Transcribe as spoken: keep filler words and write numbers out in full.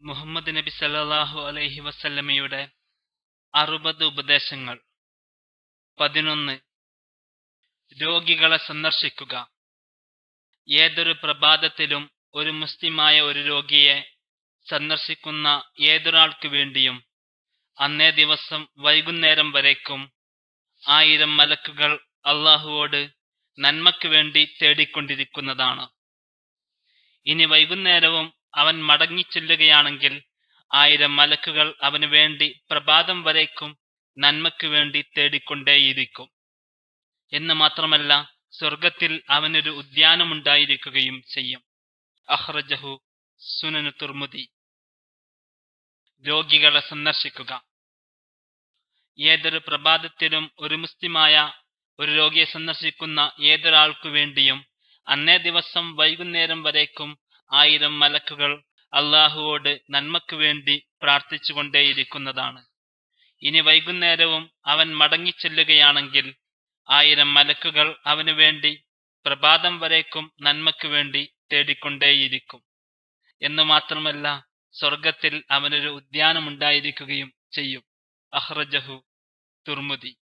മുഹമ്മദ് നബി സല്ലല്ലാഹു അലൈഹി വസല്ലമയുടെ അറുപത് ഉപദേശങ്ങൾ. പതിനൊന്ന്. രോഗികളെ സന്ദർശിക്കുക. ഏതൊരു പ്രഭാതത്തിലും ഒരു മുസ്ലിമായ ഒരു രോഗിയെ സന്ദർശിക്കുന്ന ഏതൊരാൾക്ക് വേണ്ടിയും അന്നേ ദിവസം വൈകുന്നേരം വരേക്കും ആയിരം മലക്കുകൾ അള്ളാഹുവോട് നന്മയ്ക്ക് വേണ്ടി തേടിക്കൊണ്ടിരിക്കുന്നതാണ്. ഇനി വൈകുന്നേരവും അവൻ മടങ്ങിച്ചെല്ലുകയാണെങ്കിൽ ആയിരം മലക്കുകൾ അവന് വേണ്ടി പ്രഭാതം വരേക്കും നന്മയ്ക്ക് വേണ്ടി തേടിക്കൊണ്ടേയിരിക്കും. എന്ന് മാത്രമല്ല, സ്വർഗത്തിൽ അവനൊരു ഉദ്യാനമുണ്ടായിരിക്കുകയും ചെയ്യും. അഖ്റജഹു സുനനു തുർമുദി. രോഗികളെ സന്ദർശിക്കുക. ഏതൊരു പ്രഭാതത്തിലും ഒരു മുസ്ലിമായ ഒരു രോഗിയെ സന്ദർശിക്കുന്ന ഏതൊരാൾക്കു വേണ്ടിയും അന്നേ ദിവസം വൈകുന്നേരം വരേക്കും ആയിരം മലക്കുകൾ അള്ളാഹുവോട് നന്മയ്ക്ക് വേണ്ടി പ്രാർത്ഥിച്ചുകൊണ്ടേയിരിക്കുന്നതാണ്. ഇനി വൈകുന്നേരവും അവൻ മടങ്ങിച്ചെല്ലുകയാണെങ്കിൽ ആയിരം മലക്കുകൾ അവന് വേണ്ടി പ്രഭാതം വരേക്കും നന്മയ്ക്ക് വേണ്ടി തേടിക്കൊണ്ടേയിരിക്കും. എന്നു മാത്രമല്ല, സ്വർഗത്തിൽ അവനൊരു ഉദ്യാനമുണ്ടായിരിക്കുകയും ചെയ്യും. അഖ്റജഹു തുർമുദി.